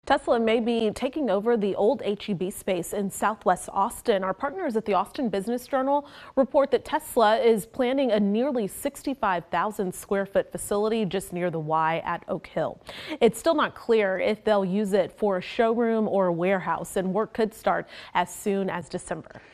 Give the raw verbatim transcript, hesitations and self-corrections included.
Tesla may be taking over the old H E B space in Southwest Austin. Our partners at the Austin Business Journal report that Tesla is planning a nearly sixty-five thousand square foot facility just near the Y at Oak Hill. It's still not clear if they'll use it for a showroom or a warehouse, and work could start as soon as December.